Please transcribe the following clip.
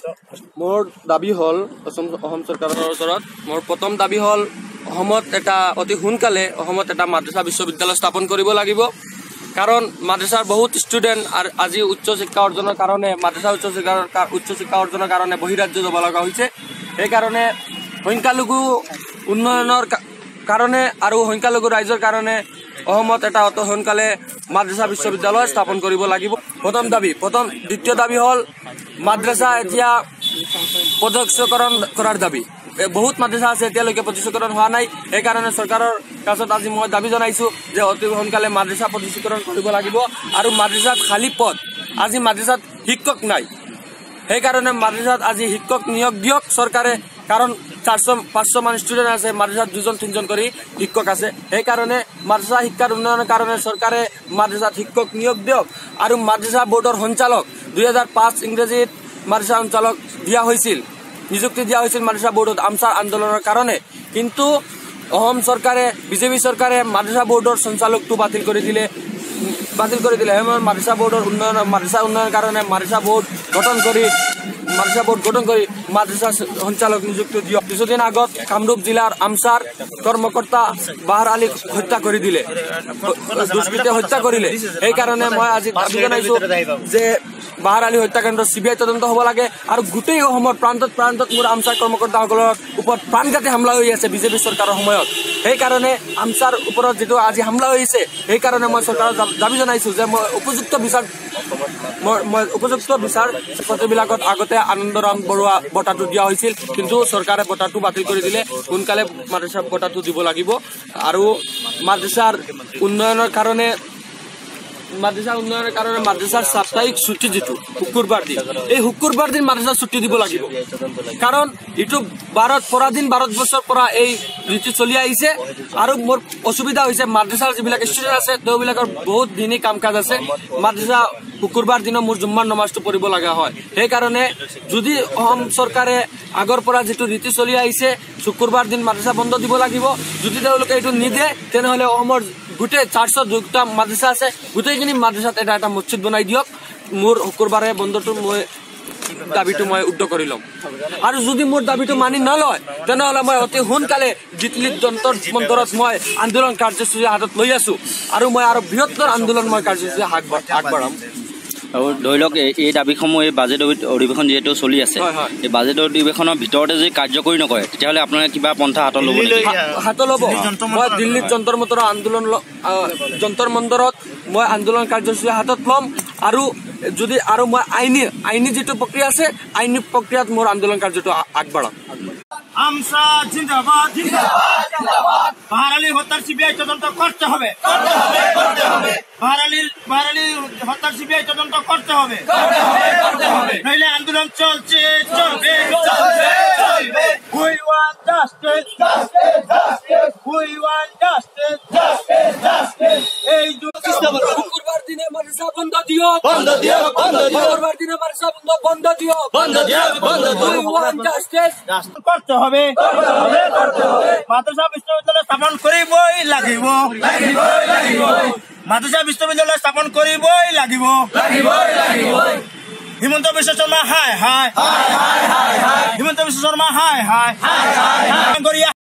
মোৰ দাবী হল অসম চৰকাৰৰ ওচৰত মোৰ প্ৰথম দাবী হল অসমত এটা অতি সোনকালে অসমত এটা মাদ্ৰাসা বিশ্ববিদ্যালয় স্থাপন কৰিব লাগিব কাৰণ মাদ্ৰাসাৰ বহুত ষ্টুডেন্ট আৰু আজি উচ্চ শিক্ষা অৰ্জনৰ কাৰণে মাদ্ৰাসা উচ্চ শিক্ষা অৰ্জনৰ কাৰণে বহিৰাজ্য যাব লগা হৈছে এই কাৰণে সংখ্যালঘু উন্নয়নৰ কাৰণে আৰু সংখ্যালঘু ৰাইজৰ কাৰণে অসমত এটা অতি সোনকালে মাদ্ৰাসা বিশ্ববিদ্যালয় স্থাপন কৰিব লাগিব প্ৰথম দাবী দ্বিতীয় দাবী হল মাদ্ৰাসা এতিয়া পদক্ষেপকৰণ কৰাৰ দাবী বহুত মাদ্ৰাসা আছে এতিয়ালৈকে পদক্ষেপকৰণ হোৱা নাই এই কাৰণে চৰকাৰৰ কাছত আজি মই দাবী জনাইছো যে অতি সোনকালে মাদ্ৰাসা পদক্ষেপকৰণ কৰিব লাগিব আৰু মাদ্ৰাসাত খালী পদ আজি মাদ্ৰাসাত শিক্ষক নাই সেই কাৰণে মাদ্ৰাসাত আজি শিক্ষক নিয়োগ দিয়ক চৰকাৰে কাৰণ 400-500 মান ষ্টুডেন্ট আছে মাদ্ৰাসাত 2-3জন কৰি শিক্ষক আছে সেই কাৰণে মাদ্ৰাসা শিক্ষাৰ উন্নয়নৰ কাৰণে চৰকাৰে মাদ্ৰাসাত শিক্ষক নিয়োগ দিয়ক আৰু মাদ্ৰাসা বোৰ্ডৰ সঞ্চালক 2005 ইংৰাজীত মাদ্ৰাসা সঞ্চালক দিয়া হৈছিল নিযুক্তি দিয়া হৈছিল মাদ্ৰাসা বোৰ্ডত AMSA আন্দোলনৰ কাৰণে কিন্তু অসম চৰকাৰে বিজেপি চৰকাৰে মাদ্ৰাসা বোৰ্ডৰ সঞ্চালকটো বাতিল কৰি দিলে মাদ্ৰাসা বোৰ্ডৰ মাদ্ৰাসা উন্নয়নৰ কাৰণে মাদ্ৰাসা বোৰ্ড গঠন কৰি মাদ্ৰাসা সঞ্চালক নিযুক্তি দিয়ক কিছুদিন আগত কামৰূপ জিলাৰ AMSAৰ কৰ্মকৰ্তা বাহাৰ আলীক হত্যা কৰি দিলে দুষ্কৃতে হত্যা কৰিলে এই কাৰণে মই আজি দাবী জনাইছো যে বাহাৰ আলী হত্যাকাণ্ড CBI তদন্ত হ'ব লাগে আৰু গোটেই অসমৰ প্ৰান্তত মোৰ AMSAৰ কৰ্মকৰ্তাসকলৰ ওপৰত প্ৰাণঘাতী হামলা হৈ আছে বিজেপি চৰকাৰৰ সময়ত সেই কাৰণে AMSAৰ ওপৰত যেটো আজি হামলা হৈছে সেই কাৰণে মই চৰকাৰক দাবী জনাইছো যে মই উপযুক্ত বিচাৰ প্ৰতিবিলাকত আগতে আনন্দৰাম বৰুৱা বঁটাটো দিয়া হৈছিল কিন্তু চৰকাৰে বঁটাটো বাতিল কৰি দিলে সোনকালে মাদ্ৰাসা বঁটাটো দিব লাগিব আৰু মাদ্ৰাসাৰ উন্নয়নৰ কাৰণে মাদ্ৰাসাৰ সাপ্তাহিক ছুটি যেটো শুক্ৰবাৰ দিন মাদ্ৰাসা ছুটি দিব লাগিব কাৰণ ইটো ভাৰতবৰ্ষৰ পৰা এই ৰীতি চলি আহিছে আৰু মোৰ অসুবিধা হৈছে মাদ্ৰাসাৰ যিবিলাক ষ্টুডেন্ট আছে তেওঁলোকৰ বহুত দিনী কাম কাজ আছে মাদ্ৰাসা শুক্ৰবাৰ দিন মোৰ জুম্মাৰ নমাজটো পঢ়িব লগা হয় সেই কাৰণে যদি অসম চৰকাৰে আগৰ পৰা যেটো ৰীতি চলি আহিছে শুক্ৰবাৰ দিন মাদ্ৰাসা বন্ধ দিব লাগিব যদি তেওঁলোকে এইটো নিদিয়ে তেনেহলে অসমৰ গোটেই 402টা মাদ্ৰাসা আছে গোটেইখিনি মাদ্ৰাসাত এটা মছজিদ বনাই দিয়ক মোৰ শুক্ৰবাৰে বন্ধটো মই দাবীটো মই উদ্যোগ কৰি লম আৰু যদি মোৰ দাবীটো মানি নলয় তেনেহলে মই অতি সোনকালে দিল্লীত যন্তৰ মন্তৰত মই আন্দোলন কাৰ্যসূচী হাতত লৈ আছো আৰু মই আৰু বৃহত্তৰ আন্দোলন মই কাৰ্যসূচী আগবঢ়াম আৰু ধৰি লওক এই দাবীসমূহ এই বাজেট অধিৱেশন যিহেতু চলি আছে এই বাজেট অধিৱেশনৰ ভিতৰতে যদি কাৰ্যকৰী নকৰে তেতিয়াহ'লে আপোনাৰ কিবা পন্থা হাতত ল'ব মই দিল্লীত যন্তৰ মন্তৰত মই আন্দোলন কাৰ্যসূচী হাতত ল'ম আৰু যদি আৰু মই আইনী যেটো প্ৰক্ৰিয়া আছে আইনী প্ৰক্ৰিয়াত মোৰ আন্দোলন কাৰ্যটো আগবঢ়াম AMSA জিন্দাবাদ বাহাৰ আলীৰ হত্যাৰ CBI তদন্ত করতে হবে বাহাৰ আলীর হত্যার CBI তদন্ত করতে হবে নইলে আন্দোলন চলবে We want justice. এই শুক্রবার দিনে মাদ্রাসা বন্ধ দিও শুক্রবার দিনে মাদ্রাসা বন্ধ দিও We want justice. করতে হবে মাদ্রাসা বিশ্ববিদ্যালয় স্থাপন করিবই লাগিব মাদ্রাসা বিশ্ববিদ্যালয় স্থাপন করিবই লাগিব হিমন্ত বিশ্ব শৰ্মা হাই হিমন্ত বিশ্ব শৰ্মা হাই